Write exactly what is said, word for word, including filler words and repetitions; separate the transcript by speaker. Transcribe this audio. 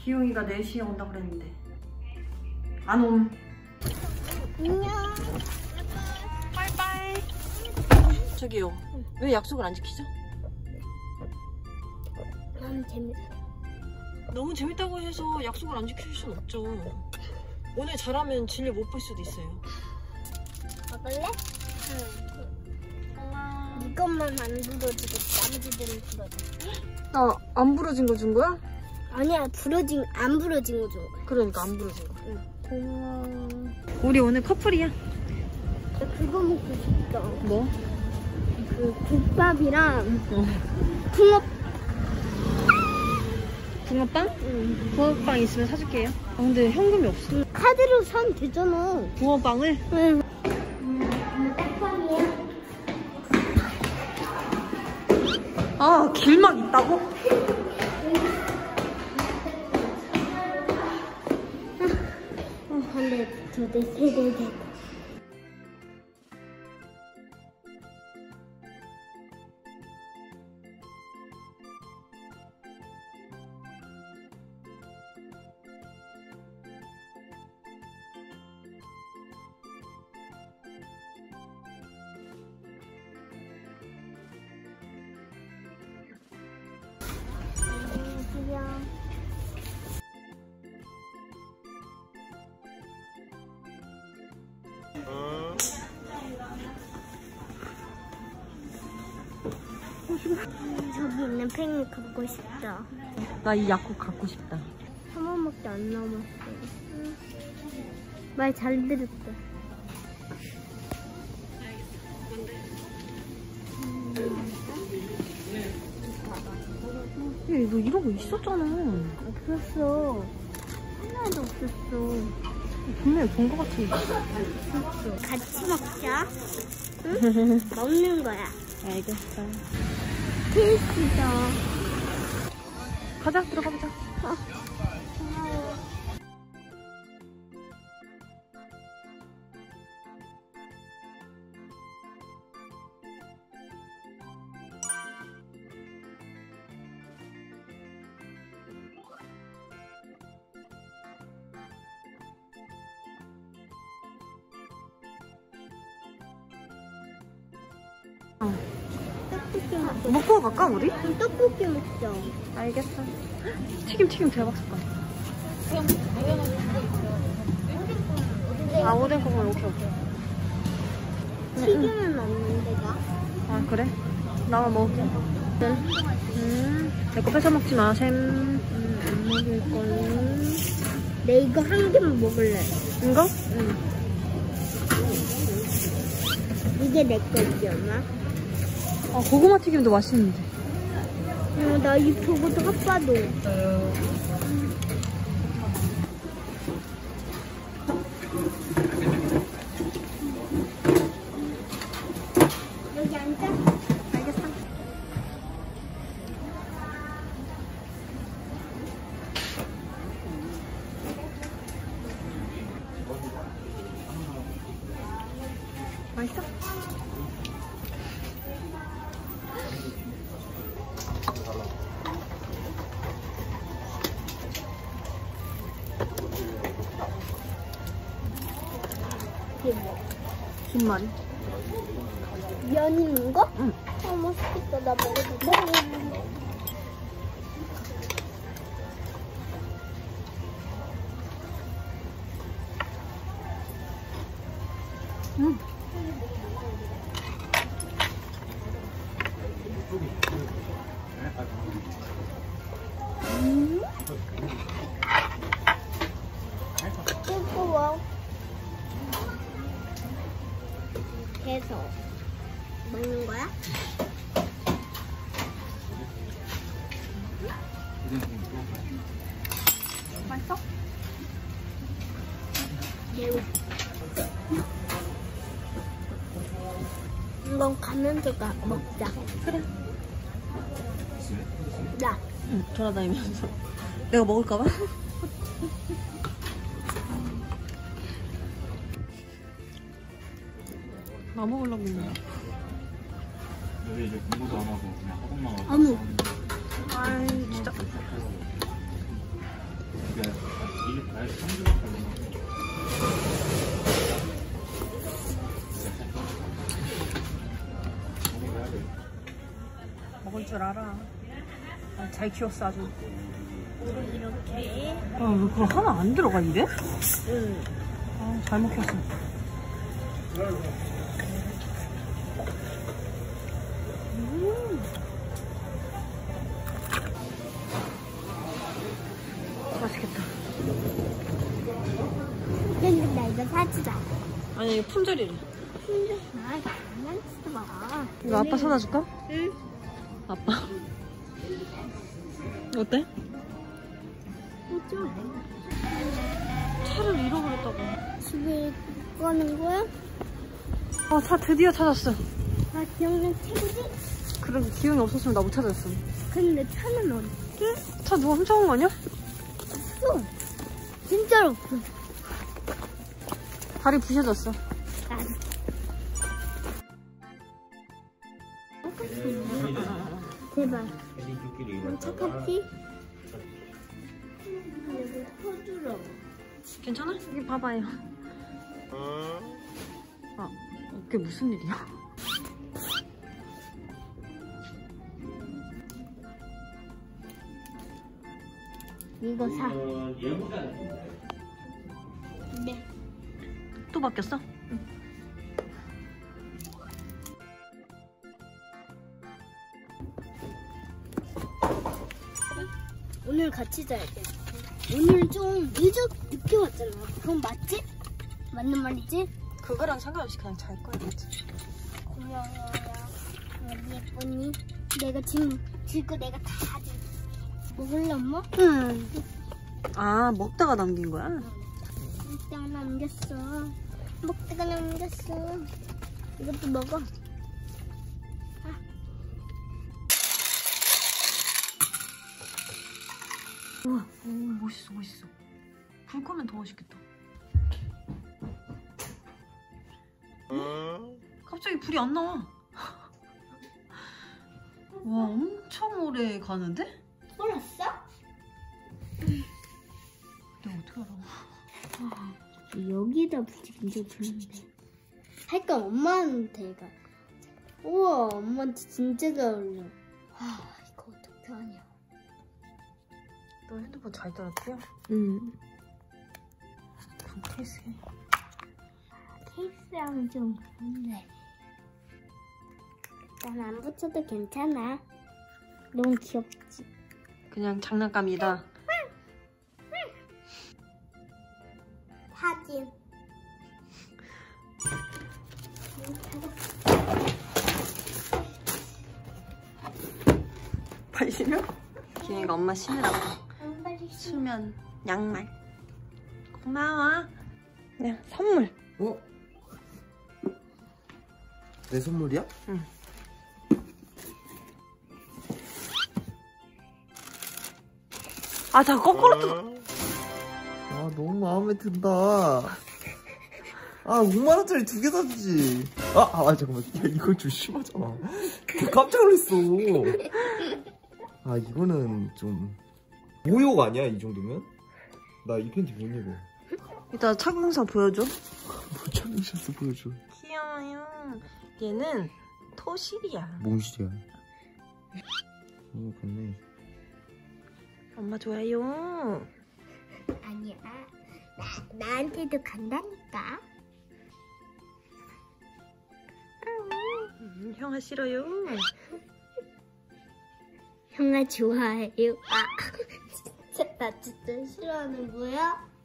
Speaker 1: 기용이가 네 시에 온다고 그랬는데 안 옴.
Speaker 2: 안녕.
Speaker 1: 빠이빠이. 저기요. 응. 왜 약속을 안 지키죠?
Speaker 2: 너무 재밌어.
Speaker 1: 너무 재밌다고 해서 약속을 안 지킬 순 없죠. 오늘 잘하면 진료 못 볼 수도 있어요.
Speaker 2: 먹을래? 응. 이것만 안 부러지고 나머지들은 부러져.
Speaker 1: 아, 안 부러진 거 준 거야?
Speaker 2: 아니야, 부러진 안 부러진 거 준 거야.
Speaker 1: 그러니까 안 부러진 거.
Speaker 2: 응. 고마워.
Speaker 1: 우리 오늘 커플이야.
Speaker 2: 나 그거 먹고 싶다.
Speaker 1: 뭐?
Speaker 2: 그 국밥이랑
Speaker 1: 어.
Speaker 2: 붕어.
Speaker 1: 붕어빵?
Speaker 2: 응.
Speaker 1: 붕어빵 있으면 사줄게요. 아, 근데 현금이 없어.
Speaker 2: 카드로 사면 되잖아.
Speaker 1: 붕어빵을?
Speaker 2: 응. 음, 딱밤이야.
Speaker 1: 아, 길막 있다고?
Speaker 2: 어, 근데 저도 세대대. 저기 있는 팽이 갖고 싶다.
Speaker 1: 나 이 약국 갖고 싶다.
Speaker 2: 한 번밖에 안 남았어. 응. 말 잘 들었다.
Speaker 1: 야, 이거 이런 거 있었잖아.
Speaker 2: 없었어. 하나도 없었어.
Speaker 1: 분명히 본 거 같은데.
Speaker 2: 없었어. 같이 먹자. 응? 먹는 거야.
Speaker 1: 알겠어.
Speaker 2: 케이크다.
Speaker 1: 가자, 들어가 보자.
Speaker 2: 어.
Speaker 1: 어.
Speaker 2: 떡볶이 먹자.
Speaker 1: 먹고 갈까, 우리?
Speaker 2: 그럼 떡볶이 먹자.
Speaker 1: 알겠어. 튀김, 튀김 대박 사건. 아, 오뎅 국물 오케이, 오케이.
Speaker 2: 튀김은 없는데, 나?
Speaker 1: 아, 그래? 나만 먹을게. 응. 음, 내 거 뺏어 먹지 마, 샘.
Speaker 2: 음, 안 먹을 걸로. 내 이거 한 개만 먹을래.
Speaker 1: 이거?
Speaker 2: 응. 이게 내 거였나?
Speaker 1: 아, 고구마 튀김도 맛있는데.
Speaker 2: 어, 나 이 저것도 아빠도. 여기 앉아.
Speaker 1: 알겠어. 맛있어?
Speaker 2: 이게 뭐?
Speaker 1: 김말이.
Speaker 2: 면 있는 거?
Speaker 1: 응.
Speaker 2: 어, 맛있겠다. 나 먹어도 돼?
Speaker 1: 응.
Speaker 2: 음? 뜨거워. 계속 먹는 거야?
Speaker 1: 맛있어?
Speaker 2: 매워. 이건 가면서 가 먹자.
Speaker 1: 그래.
Speaker 2: 나.
Speaker 1: 응, 돌아다니면서. 내가 먹을까봐? 나 먹으려고 했네.
Speaker 3: 여기 이제 공부도 안 하고 그냥 학원만 가고.
Speaker 2: 어머.
Speaker 1: 아이, 진짜.
Speaker 3: 이게 날 삼 주밖에 안 남았어.
Speaker 1: 먹을 줄 알아. 아, 잘 키웠어 아주.
Speaker 2: 이렇게.
Speaker 1: 아, 왜 그거 하나 안 들어가 입에?
Speaker 2: 응.
Speaker 1: 아, 잘 먹혔어. 음. 맛있겠다.
Speaker 2: 근데 나 이거 사주자.
Speaker 1: 아니, 이거 품절이래.
Speaker 2: 근데 나 장난치지 마.
Speaker 1: 이거 아빠 사다 줄까?
Speaker 2: 응.
Speaker 1: 아빠. 어때?
Speaker 2: 해줘.
Speaker 1: 차를 잃어버렸다고.
Speaker 2: 집에 가는 거야?
Speaker 1: 아, 차 드디어 찾았어.
Speaker 2: 아, 기억력 최고지?
Speaker 1: 그럼 기운이 없었으면 나 못 찾았어.
Speaker 2: 근데 차는 어디?
Speaker 1: 차 누가 훔쳐온 거 아니야?
Speaker 2: 없어. 진짜로 없어.
Speaker 1: 다리 부셔졌어.
Speaker 2: 난. 제발. 착하지? 여기 터주러.
Speaker 1: 괜찮아? 여기 봐봐요. 아, 이게 무슨 일이야?
Speaker 2: 이거 사. 네.
Speaker 1: 또 바뀌었어?
Speaker 2: 오늘 같이 자야 돼. 오늘 좀 늦어, 늦게 왔잖아. 그건 맞지? 맞는 말이지?
Speaker 1: 그거랑 상관없이 그냥 잘 거야, 맞지?
Speaker 2: 고마워요. 어디 예쁘니? 내가 지금 지금 내가 다 가져. 먹을래 엄마?
Speaker 1: 응. 아, 먹다가 남긴 거야?
Speaker 2: 먹다가 남겼어. 먹다가 남겼어. 이것도 먹어.
Speaker 1: 우와, 오, 멋있어, 멋있어. 불 끄면 더 멋있겠다. 어? 갑자기 불이 안 나와. 와, 엄청 오래 가는데?
Speaker 2: 몰랐어?
Speaker 1: 내가 어떻게 알아?
Speaker 2: 여기다 붙이긴 좀 그런데. 할까 엄마한테 가. 우와, 엄마한테 진짜 잘 어울려. 아, 이거 어떻게 하냐.
Speaker 1: 너 핸드폰 잘 떨어뜨려?
Speaker 2: 응.
Speaker 1: 그럼 케이스에.
Speaker 2: 케이스랑 좀 그런데. 난 안 붙여도 괜찮아. 너무 귀엽지?
Speaker 1: 그냥 장난감이다.
Speaker 2: 사진.
Speaker 1: 빨리 신어? 기현이가 엄마 신으라고.
Speaker 2: 빨리
Speaker 1: 수면 양말. 고마워. 그냥 선물.
Speaker 4: 어? 내 선물이야?
Speaker 1: 응. 아, 다 거꾸로 뜯어.
Speaker 4: 아 너무 마음에 든다. 아 오만 원짜리 두 개 사주지. 아, 아, 아 잠깐만. 야, 이거 좀 심하잖아. 깜짝 놀랐어. 아 이거는 좀 모욕 아니야 이 정도면? 나 이 팬티 못 입어.
Speaker 1: 이따 착용사 보여줘.
Speaker 4: 뭐 착용샷을 보여줘.
Speaker 1: 귀여워요. 얘는 토실이야.
Speaker 4: 몽실이야. 오 좋네.
Speaker 1: 엄마 좋아요.
Speaker 2: 아니야. 나, 나한테도 간다니까.
Speaker 1: 음, 형아 싫어요.
Speaker 2: 형아 좋아해요. 아, 진짜 나 진짜 싫어하는 거야?